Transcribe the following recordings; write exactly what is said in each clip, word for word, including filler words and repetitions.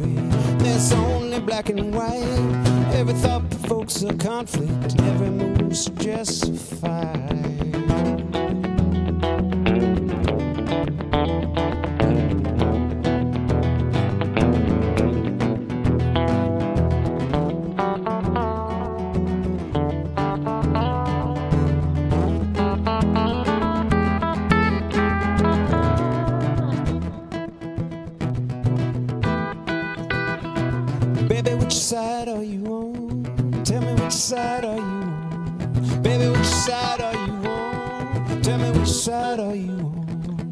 There's only black and white. Every thought provokes a conflict, and every move suggests a fight. Baby, which side are you on? Tell me which side are you on? Baby, which side are you on? Tell me which side are you on?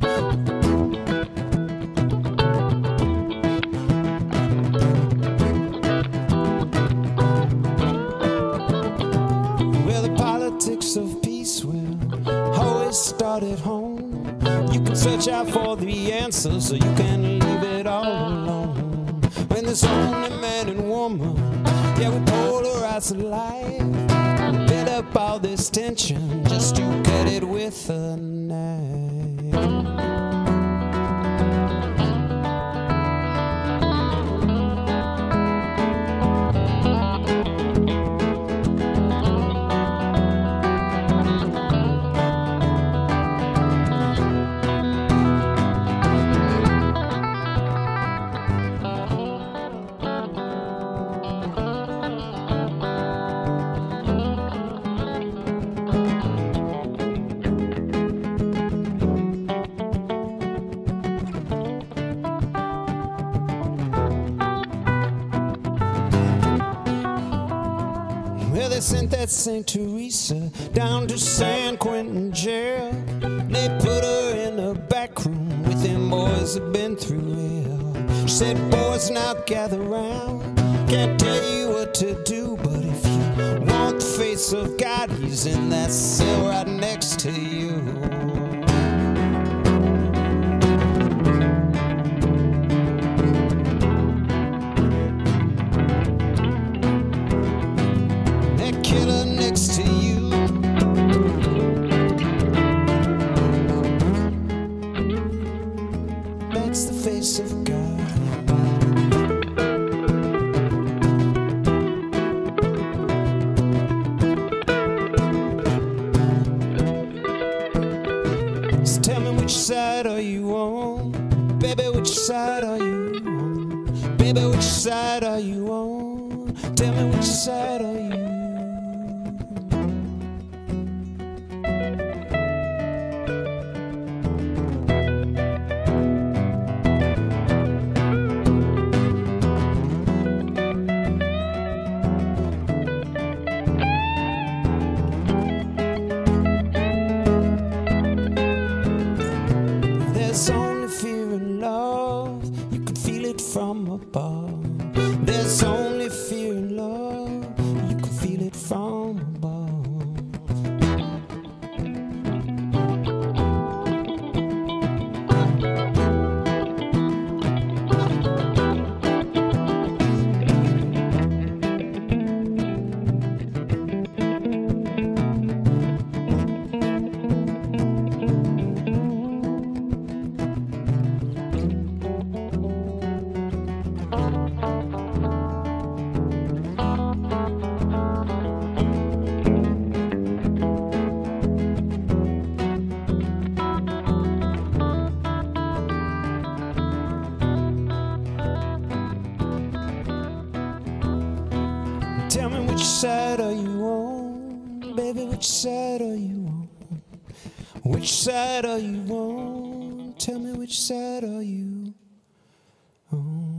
Well, the politics of peace will always start at home. You can search out for the answers, or you can leave it all alone. When there's only man and woman, yeah, we polarize life. Build up all this tension just to cut it with a knife. Well, they sent that Saint Teresa down to San Quentin jail. They put her in a back room with them boys that been through hell. She said, boys, now gather round. Can't tell you what to do, but if you want the face of God, he's in that cell right next to you. Next to you, that's the face of God. So tell me, which side are you on? Baby, which side are you on? Baby, which side are you on? Tell me, which side are you on? There's only fear and love, you can feel it from above. There's only fear and love, you can feel it from above. Tell me, which side are you on? Baby, which side are you on? Which side are you on? Tell me, which side are you on?